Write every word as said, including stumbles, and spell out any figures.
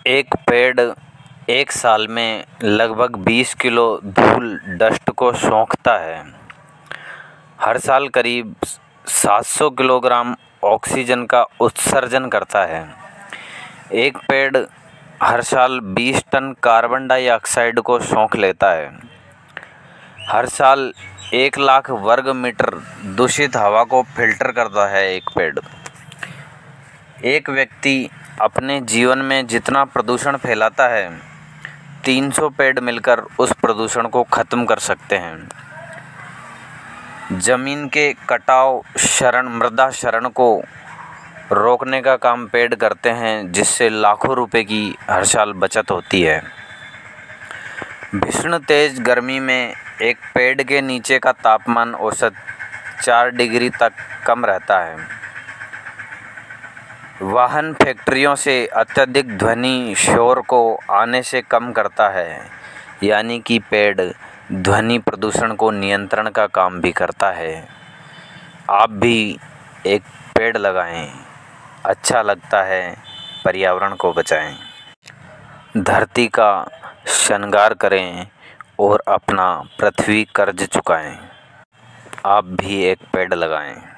एक पेड़ एक साल में लगभग बीस किलो धूल डस्ट को सोखता है। हर साल करीब सात सौ किलोग्राम ऑक्सीजन का उत्सर्जन करता है। एक पेड़ हर साल बीस टन कार्बन डाइऑक्साइड को सोख लेता है। हर साल एक लाख वर्ग मीटर दूषित हवा को फिल्टर करता है एक पेड़। एक व्यक्ति अपने जीवन में जितना प्रदूषण फैलाता है, तीन सौ पेड़ मिलकर उस प्रदूषण को ख़त्म कर सकते हैं। जमीन के कटाव क्षरण मृदा क्षरण को रोकने का काम पेड़ करते हैं, जिससे लाखों रुपए की हर साल बचत होती है। भीषण तेज गर्मी में एक पेड़ के नीचे का तापमान औसत चार डिग्री तक कम रहता है। वाहन फैक्ट्रियों से अत्यधिक ध्वनि शोर को आने से कम करता है, यानी कि पेड़ ध्वनि प्रदूषण को नियंत्रण का काम भी करता है। आप भी एक पेड़ लगाएं, अच्छा लगता है, पर्यावरण को बचाएं, धरती का श्रृंगार करें और अपना पृथ्वी कर्ज चुकाएं। आप भी एक पेड़ लगाएं।